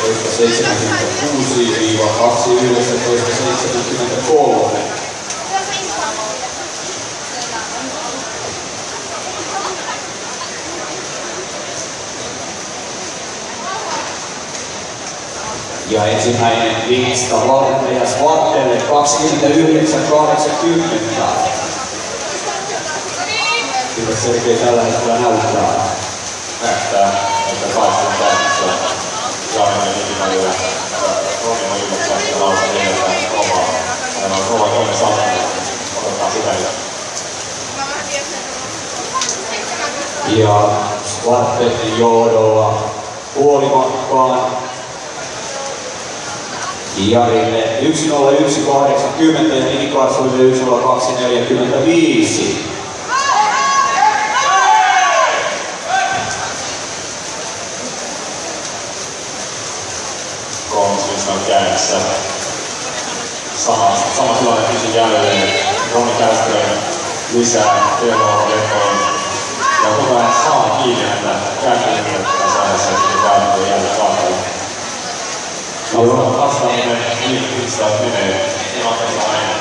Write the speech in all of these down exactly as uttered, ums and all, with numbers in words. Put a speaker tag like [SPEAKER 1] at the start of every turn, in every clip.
[SPEAKER 1] seitsemänkymmentäkuusi kaksi yhdeksäntoista seitsemänkymmentäkolme. Ja ensimmäinen viista Vartelle ja Svartelle kaksikymmentäyhdeksän kahdeksankymmentä. Kyllä Sergei tällä hetkellä näyttää.
[SPEAKER 2] Näyttää, että taistelun käynnissä. Jaaninen ikinällä. Ronin on ilmoittaa lausa neljättä kovaa. Hänellä on kova toinen sattunut. Otetaan sitä jo.
[SPEAKER 1] Ja Svartellin johdolla puolimatkaan Jarille yksi nolla yksi kahdeksankymmentä ja Nini Karlssonille yksi nolla kaksi neljäkymmentäviisi.
[SPEAKER 2] Kolmosviisa on käynnissä. Sama, sama tilanne pysyi jälleen. Roni Käystöön lisää tehoa vekoon. Ja koko ajan saa kiinni häntä käyntiin tässä ajassa, että päätyy jälleen saattaa. Joo, vastaaminen liikkeistä menee tilanteessa aina.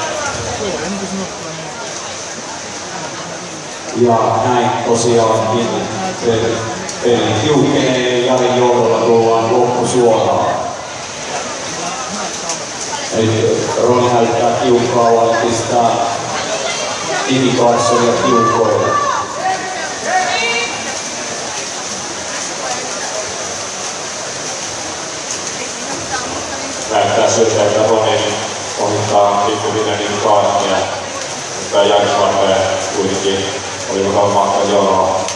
[SPEAKER 1] Ja näin tosiaankin peli tiukkenee Jarin johdolla tullaan loppusuoraan. Eli Roni näyttää tiukkaa ja pistää Nini Karlssonia tiukoille.
[SPEAKER 2] Näyttää siltä, että Roni ohittaa pikkuhiljaa Nini Karlssonia, mutta Jari Svartelle kuitenkin oli mukava matkan johdolla.